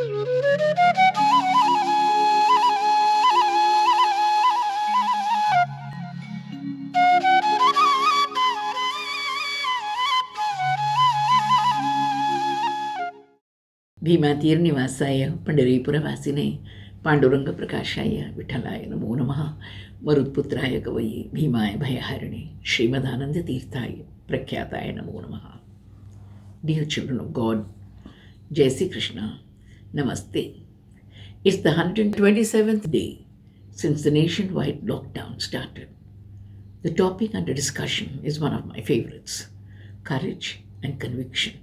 भीमातीर्निवासाय पंढरीपुरवासिने पांडुरंगप्रकाशाय विठ्ठलाय नमो नमः। मरुत्पुत्राय कवये भीमाय भयहारिणे श्रीमदानंदतीर्थाय प्रख्याताय नमो नमः। Dear children of God, Jai Sri Krishna, Namaste. It's the 127th day since the nationwide lockdown started. The topic under discussion is one of my favorites: courage and conviction.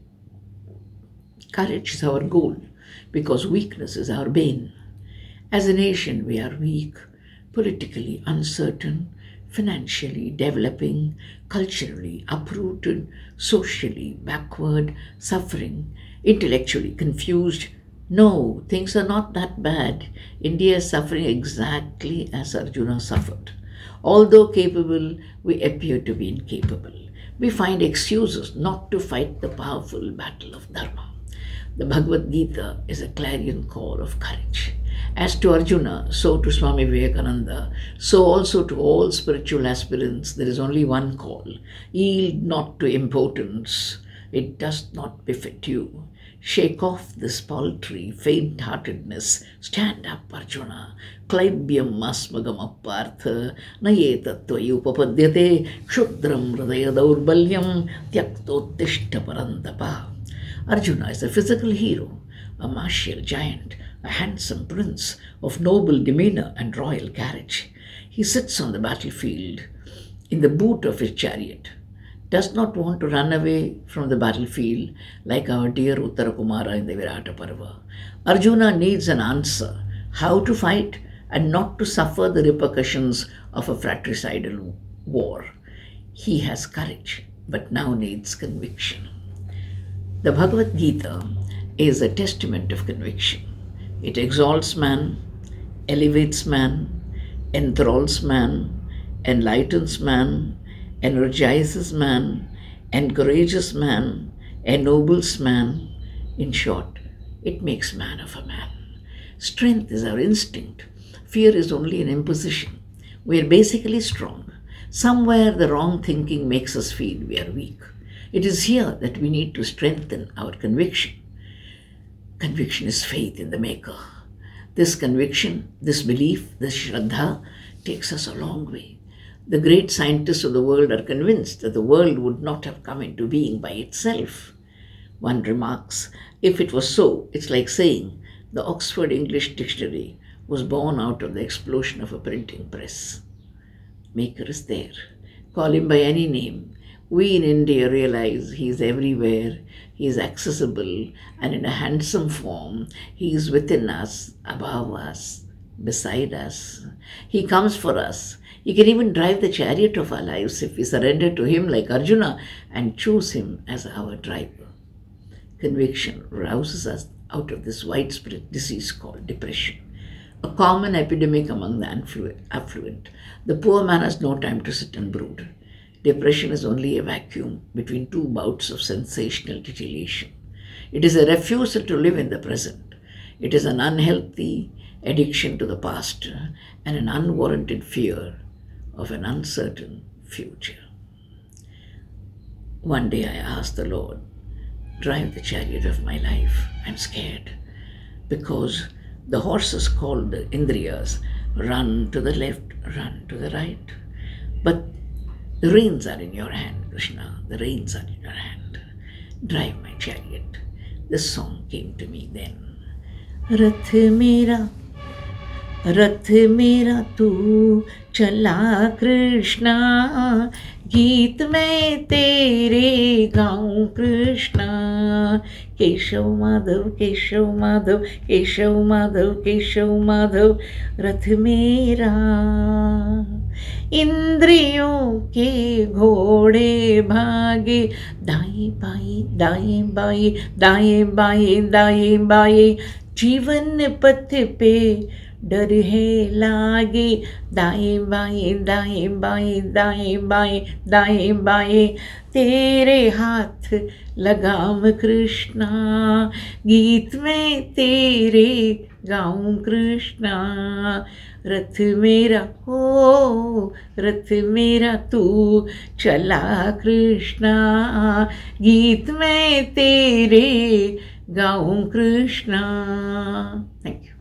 Courage is our goal because weakness is our bane. As a nation, we are weak, politically uncertain, financially developing, culturally uprooted, socially backward, suffering, intellectually confused. No, things are not that bad. India is suffering exactly as Arjuna suffered. Although capable, we appear to be incapable. We find excuses not to fight the powerful battle of Dharma. The Bhagavad Gita is a clarion call of courage. As to Arjuna, so to Swami Vivekananda, so also to all spiritual aspirants, there is only one call: yield not to impotence. It does not befit you. Shake off this paltry faint-heartedness. Stand up, Arjuna. Klaibyam asmagam appartha nayetattvai upapadyate kshudram hridaya daurbalyam tyaktotishta parantapa. Arjuna is a physical hero, a martial giant, a handsome prince of noble demeanor and royal carriage. He sits on the battlefield in the boot of his chariot, does not want to run away from the battlefield like our dear Uttarakumara in the Virata Parva. Arjuna needs an answer: how to fight and not to suffer the repercussions of a fratricidal war. He has courage, but now needs conviction. The Bhagavad Gita is a testament of conviction. It exalts man, elevates man, enthralls man, enlightens man, energizes man, encourages man, ennobles man. In short, it makes man of a man. Strength is our instinct. Fear is only an imposition. We are basically strong. Somewhere the wrong thinking makes us feel we are weak. It is here that we need to strengthen our conviction. Conviction is faith in the Maker. This conviction, this belief, this Shraddha takes us a long way. The great scientists of the world are convinced that the world would not have come into being by itself. One remarks, if it was so, it's like saying the Oxford English Dictionary was born out of the explosion of a printing press. Maker is there. Call him by any name. We in India realize he is everywhere, he is accessible, and in a handsome form. He is within us, above us, beside us. He comes for us. He can even drive the chariot of our lives if we surrender to him like Arjuna and choose him as our driver. Conviction rouses us out of this widespread disease called depression, a common epidemic among the affluent. The poor man has no time to sit and brood. Depression is only a vacuum between two bouts of sensational titillation. It is a refusal to live in the present. It is an unhealthy addiction to the past and an unwarranted fear of an uncertain future. One day I asked the Lord, drive the chariot of my life. I'm scared because the horses called the Indriyas run to the left, run to the right. But the reins are in your hand, Krishna. The reins are in your hand. Drive my chariot. This song came to me then. Rath mera tu chala Krishna, गीत में तेरे गाऊं कृष्णा. केशव माधव केशव माधव केशव माधव केशव माधव रथ मेरा. इंद्रियों के घोड़े भागे दाएं बाएं दाएं बाएं दाएं बाएं दाएं बाएं. जीवन पथ पे डर है लागे, दाएं बाएं दाएं बाएं दाएं बाएं दाएं बाएं तेरे हाथ लगाम कृष्णा, गीत में तेरे गाऊं कृष्णा। रथ मेरा हो रथ मेरा तू चला कृष्णा, गीत में तेरे गाऊं कृष्णा। Thank you.